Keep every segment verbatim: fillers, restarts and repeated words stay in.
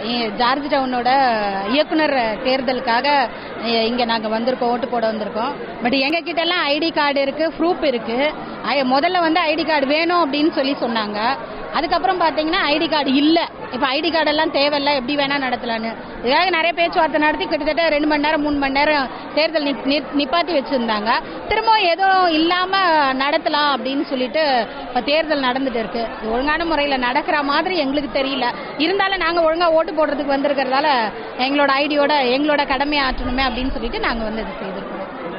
George டவுனோட இயக்குனர் தேர்தலுக்காக இங்கே நாங்கள் வந்திருக்கோம், ஓட்டு போட வந்திருக்கோம். பட் எங்கள் கிட்ட எல்லாம் ஐடி கார்டு இருக்கு, ப்ரூஃப் இருக்கு. முதல்ல வந்து ஐடி கார்டு வேணும் அப்படின்னு சொல்லி சொன்னாங்க. அதுக்கப்புறம் பார்த்தீங்கன்னா ஐடி கார்டு இல்லை. இப்போ ஐடி கார்டெல்லாம் தேவையில்லை, எப்படி வேணா நடத்தலான்னு இதுக்காக நிறைய பேச்சுவார்த்தை நடத்தி கிட்டத்தட்ட ரெண்டு மணி நேரம் மூணு மணி நேரம் தேர்தல் நிப்பாட்டி வச்சிருந்தாங்க. திரும்பவும் எதுவும் இல்லாமல் நடத்தலாம் அப்படின்னு சொல்லிட்டு இப்போ தேர்தல் நடந்துட்டு இருக்கு. ஒழுங்கான முறையில் நடக்கிற மாதிரி எங்களுக்கு தெரியல. இருந்தாலும் நாங்கள் ஒழுங்காக ஓட்டு போடுறதுக்கு வந்திருக்கிறதால எங்களோட ஐடியோட எங்களோட கடமையை ஆற்றணுமே அப்படின்னு சொல்லிட்டு நாங்கள் வந்து இது செய்திருக்கோம்.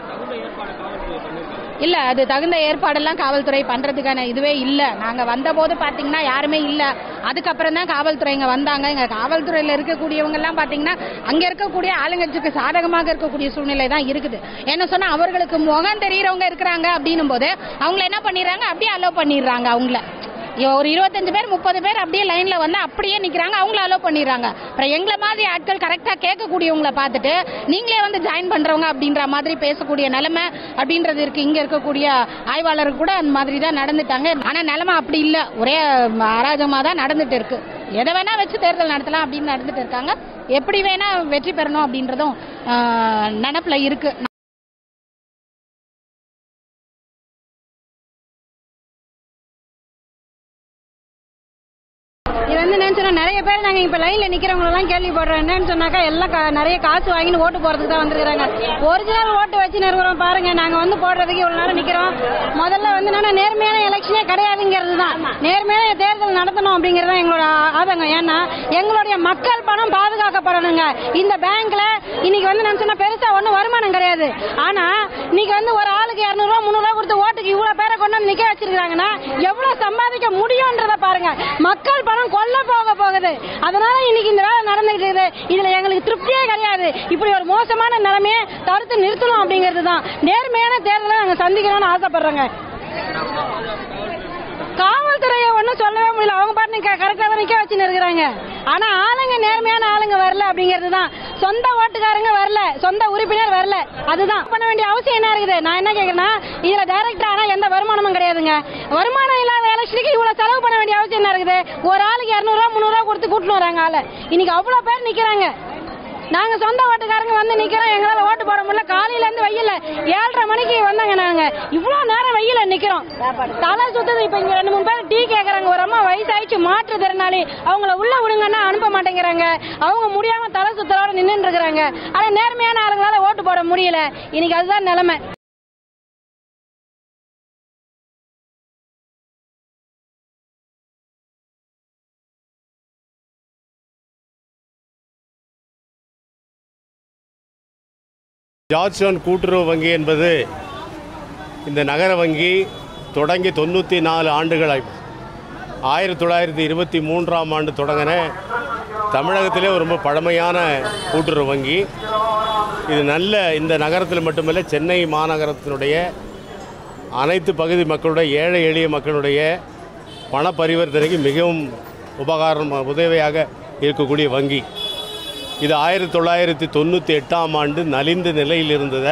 இல்ல, அது தகுந்த ஏற்பாடெல்லாம் காவல்துறை பண்றதுக்கான இதுவே இல்ல. நாங்க வந்த போது பாத்தீங்கன்னா யாருமே இல்ல. அதுக்கப்புறம் தான் காவல்துறை இங்க வந்தாங்க. எங்க காவல்துறையில இருக்கக்கூடியவங்க எல்லாம் பாத்தீங்கன்னா அங்க இருக்கக்கூடிய ஆளுங்கட்சிக்கு சாதகமாக இருக்கக்கூடிய சூழ்நிலை தான் இருக்குது. என்ன சொன்னா அவர்களுக்கு முகம் தெரியறவங்க இருக்கிறாங்க அப்படின்னும் போது அவங்களை என்ன பண்ணிடுறாங்க, அப்படியே அலோவ் பண்ணிடுறாங்க. அவங்கள ஒரு இருபத்தஞ்சு பேர் முப்பது பேர் அப்படியே லைன்ல வந்து அப்படியே நிக்கிறாங்க, அவங்கள அலோவ் பண்ணிடுறாங்க. அப்புறம் எங்களை மாதிரி ஆட்கள் கரெக்டா கேட்கக்கூடியவங்களை பார்த்துட்டு நீங்களே வந்து ஜாயின் பண்றவங்க அப்படின்ற மாதிரி பேசக்கூடிய நிலைமை அப்படின்றது இருக்கு. இங்க இருக்கக்கூடிய ஆய்வாளர்கள் கூட அந்த மாதிரி தான் நடந்துட்டாங்க. ஆனா நிலைமை அப்படி இல்ல, ஒரே அராஜகமா தான் நடந்துட்டு இருக்கு. எதை வேணா வச்சு தேர்தல் நடத்தலாம் அப்படின்னு நடந்துட்டு இருக்காங்க. எப்படி வேணா வெற்றி பெறணும் அப்படின்றதும் நினைப்புல இருக்கு. இது வந்து என்னன்னு சொன்னா நிறைய பேர் நாங்கள் இப்போ லைனில் நிற்கிறவங்களெல்லாம் கேள்விப்படுறோம். என்னன்னு சொன்னாக்கா எல்லாம் நிறைய காசு வாங்கின்னு ஓட்டு போகிறதுக்கு தான் வந்துருக்காங்க. ஒரிஜினல் ஓட்டு வச்சு நிறுவனம் பாருங்க. நாங்கள் வந்து போடுறதுக்கு இவ்வளோ நேரம் நிற்கிறோம். முதல்ல வந்து என்னன்னா நேர்மையான எலெக்ஷனே கிடையாதுங்கிறது தான். நேர்மையான தேர்தல் நடத்தணும் அப்படிங்கிறது தான் எங்களோட ஆதங்கம். ஏன்னா எங்களுடைய மக்கள் பணம் பாதுகாக்கப்படணுங்க. இந்த பேங்க்ல இன்னைக்கு வந்து நான் சொன்ன பெருசா ஒன்றும் வருமானம் கிடையாது. ஆனா இன்னைக்கு வந்து ஒரு ஆளுக்கு இரநூறுவா முந்நூறுவா கொடுத்து ஓட்டுக்கு இவ்வளோ பேரை கொண்டு வந்து நிற்க வச்சிருக்காங்கன்னா எவ்வளோ சம்பாதிக்க முடியும்ன்றத பாருங்க. மக்கள் பணம் கொல்ல போக போகுது. அதனால இன்னைக்கு இந்த வேலை நடந்துகிட்டு இருக்குது. இதுல எங்களுக்கு திருப்தியே கிடையாது. இப்படி ஒரு மோசமான நிலைமையை தடுத்து நிறுத்தணும் அப்படிங்கிறது தான். நேர்மையான தேர்தலை நாங்க சந்திக்கணும்னு ஆசைப்படுறோங்க. காவல்துறையை ஒன்னும் சொல்லவே முடியல. அவங்க பாட்டு கரெக்டா தான் நிக்க வச்சுன்னு இருக்கிறாங்க. ஆனா ஆளுங்க நேர்மையான ஆளுங்க வரல அப்படிங்கிறது தான். சொந்த ஓட்டுக்காரங்க வரல, சொந்த உறுப்பினர் வரல. அதுதான் பண்ண வேண்டிய அவசியம் என்ன இருக்குது. நான் என்ன கேக்குறேன்னா இதுல டைரக்டா ஆனா எந்த வருமானமும் கிடையாதுங்க. வருமானம் இல்லாத எலெக்ஷனுக்கு இவ்வளவு செலவு பண்ண வேண்டிய அவசியம் என்ன இருக்குது. ஒரு ஆளுக்கு இருநூறு ரூபா முந்நூறு ரூபா கொடுத்து கூட்டின்னு வராங்க ஆளு. இன்னைக்கு அவ்வளவு பேர் நிக்கிறாங்க. நாங்க சொந்த ஓட்டுக்காரங்க வந்து நிக்கிறோம். எங்களால ஓட்டு போட முடியல. காலையில இருந்து வெயில ஏழரை மணிக்கு வந்தாங்க. நாங்க இவ்வளவு நேரம் வெயில நிக்கிறோம். தலை சுத்தது. இப்ப இங்க ரெண்டு மூணு பேர் டீ கேக்குறாங்க. ஒரு அம்மா வயசாயிடுச்சு மாற்றுத்திறனாளி, அவங்கள உள்ள விடுங்கன்னா அனுப்ப மாட்டேங்கிறாங்க. அவங்க முடியாம தலை சுத்தலோட நின்று இருக்கிறாங்க. ஆனா நேர்மையான ஆளுங்களால ஓட்டு போட முடியல. இன்னைக்கு அதுதான் நிலைமை. ஜார்ஜ் டவுன் கூட்டுறவு வங்கி என்பது இந்த நகர வங்கி தொடங்கி தொண்ணூற்றி நாலு ஆண்டுகளாய் ஆயிரத்தி தொள்ளாயிரத்தி இருபத்தி மூன்றாம் ஆண்டு தொடங்கின தமிழகத்திலே ரொம்ப பழமையான கூட்டுறவு வங்கி. இது நல்ல இந்த நகரத்தில் மட்டுமல்ல, சென்னை மாநகரத்தினுடைய அனைத்து பகுதி மக்களுடைய ஏழை எளிய மக்களுடைய பண பரிவர்த்தனைக்கு மிகவும் உபகாரம் உதவியாக இருக்கக்கூடிய வங்கி. இது ஆயிரத்தி தொள்ளாயிரத்தி தொண்ணூற்றி எட்டாம் ஆண்டு நலிந்த நிலையில் இருந்தத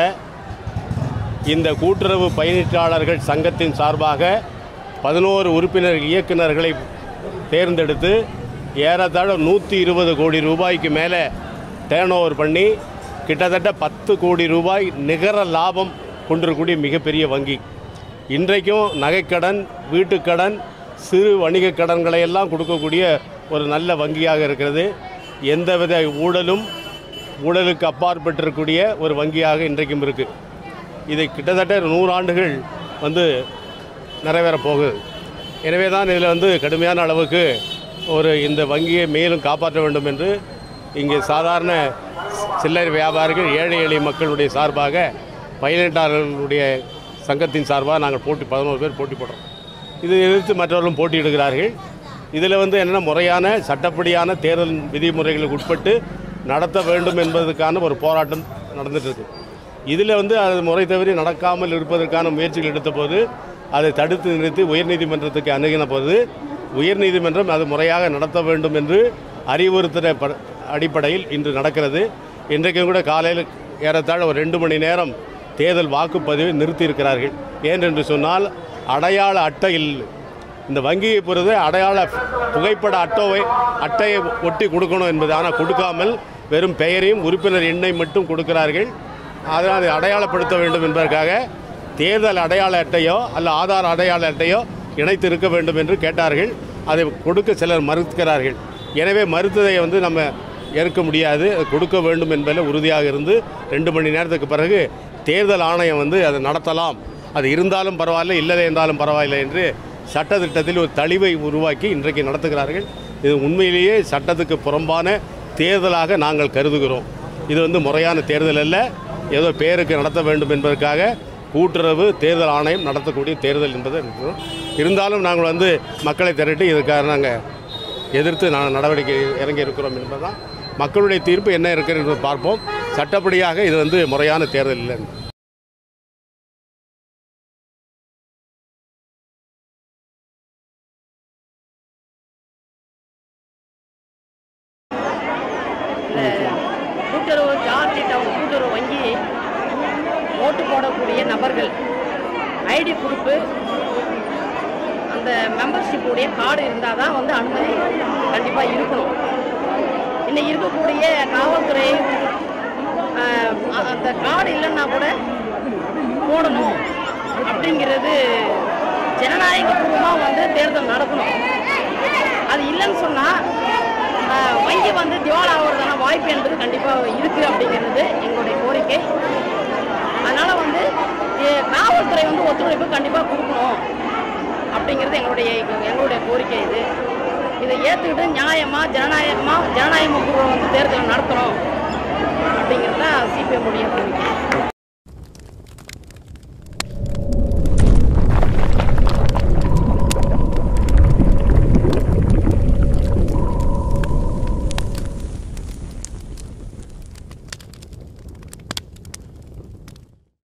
இந்த கூட்டுறவு பயனீட்டாளர்கள் சங்கத்தின் சார்பாக பதினோரு உறுப்பினர் இயக்குநர்களை தேர்ந்தெடுத்து ஏறத்தாழ நூற்றி இருபது கோடி ரூபாய்க்கு மேலே டேர்ன் ஓவர் பண்ணி கிட்டத்தட்ட பத்து கோடி ரூபாய் நிகர லாபம் கொண்டிருக்கக்கூடிய மிகப்பெரிய வங்கி. இன்றைக்கும் நகைக்கடன், வீட்டுக்கடன், சிறு வணிக கடன்களை எல்லாம் கொடுக்கக்கூடிய ஒரு நல்ல வங்கியாக இருக்கிறது. எந்தவித ஊழலும் ஊழலுக்கு அப்பாற்பட்டிருக்கக்கூடிய ஒரு வங்கியாக இன்றைக்கும் இருக்குது. இது கிட்டத்தட்ட நூறு ஆண்டுகள் வந்து நிறைவேறப் போகுது. எனவே தான் இதில் வந்து கடுமையான அளவுக்கு ஒரு இந்த வங்கியை மேலும் காப்பாற்ற வேண்டும் என்று இங்கே சாதாரண சில்லறை வியாபாரிகள், ஏழை எளிய மக்களுடைய சார்பாக பயனீட்டாளர்களுடைய சங்கத்தின் சார்பாக நாங்கள் போட்டி பதினோரு பேர் போட்டி போடுறோம். இதை எதிர்த்து மற்றவர்களும் போட்டியிடுகிறார்கள். இதில் வந்து என்னென்ன முறையான சட்டப்படியான தேர்தல் விதிமுறைகளுக்கு உட்பட்டு நடத்த வேண்டும் என்பதற்கான ஒரு போராட்டம் நடந்துகிட்டு இதில் வந்து அது முறை தவறி நடக்காமல் இருப்பதற்கான முயற்சிகள் எடுத்த போது அதை தடுத்து நிறுத்தி உயர்நீதிமன்றத்துக்கு அணுகின போது உயர்நீதிமன்றம் அது முறையாக நடத்த வேண்டும் என்று அறிவுறுத்தின அடிப்படையில் இன்று நடக்கிறது. இன்றைக்கும் கூட காலையில் ஏறத்தாழ ஒரு ரெண்டு மணி நேரம் தேர்தல் வாக்குப்பதிவை நிறுத்தியிருக்கிறார்கள். ஏனென்று சொன்னால் அடையாள அட்டையில் இந்த வங்கியை பொறுத்து அடையாள புகைப்பட அட்டோவை அட்டையை ஒட்டி கொடுக்கணும் என்பது, ஆனால் கொடுக்காமல் வெறும் பெயரையும் உறுப்பினர் எண்ணை மட்டும் கொடுக்கிறார்கள். அதனால் அதை அடையாளப்படுத்த வேண்டும் என்பதற்காக தேர்தல் அடையாள அட்டையோ அல்ல ஆதார் அடையாள அட்டையோ இணைத்து இருக்க வேண்டும் என்று கேட்டார்கள். அதை கொடுக்க சிலர் மறுக்கிறார்கள். எனவே மறுத்ததை வந்து நம்ம ஏற்க முடியாது, கொடுக்க வேண்டும் என்பதில் உறுதியாக இருந்து ரெண்டு மணி நேரத்துக்கு பிறகு தேர்தல் ஆணையம் வந்து அதை நடத்தலாம், அது இருந்தாலும் பரவாயில்லை இல்லவே இருந்தாலும் பரவாயில்லை என்று சட்டத்திட்டத்தில் ஒரு தெளிவை உருவாக்கி இன்றைக்கு நடத்துகிறார்கள். இது உண்மையிலேயே சட்டத்துக்கு புறம்பான தேர்தலாக நாங்கள் கருதுகிறோம். இது வந்து முறையான தேர்தல் அல்ல, ஏதோ பேருக்கு நடத்த வேண்டும் என்பதற்காக கூட்டுறவு தேர்தல் ஆணையம் நடத்தக்கூடிய தேர்தல் என்பது இருக்கிறோம். இருந்தாலும் நாங்கள் வந்து மக்களை திரட்டி இதற்காக நாங்கள் எதிர்த்து நாங்கள் நடவடிக்கை இறங்கி இருக்கிறோம் என்பதுதான். மக்களுடைய தீர்ப்பு என்ன இருக்கிறது பார்ப்போம். சட்டப்படியாக இது வந்து முறையான தேர்தல் இல்லை. கூட்டுறவு ஜார்ஜ் டவுன் கூட்டுறவு வங்கி ஓட்டு போடக்கூடிய நபர்கள் ஐடி ப்ரூஃபு அந்த மெம்பர்ஷிப்புடைய கார்டு இருந்தால் தான் வந்து அனுமதி கண்டிப்பாக இருக்கணும். இன்னைக்கு இருக்கக்கூடிய காவல்துறை அந்த கார்டு இல்லைன்னா கூட போடணும் அப்படிங்கிறது ஜனநாயகபூர்வமாக வந்து தேர்தல் நடக்கணும். அது இல்லைன்னு சொன்னால் வங்கி வந்து திவால் ஆகிறதான வாய்ப்பு என்பது கண்டிப்பாக இருக்குது அப்படிங்கிறது எங்களுடைய கோரிக்கை. அதனால் வந்து காவல்துறை வந்து ஒத்துழைப்பு கண்டிப்பாக கொடுக்கணும் அப்படிங்கிறது எங்களுடைய எங்களுடைய கோரிக்கை. இது இதை ஏற்றுக்கிட்டு நியாயமாக ஜனநாயகமாக ஜனநாயகமாக வந்து தேர்தல் நடத்தணும் அப்படிங்கிறது தான் சிபிஎம் உடைய கோரிக்கை.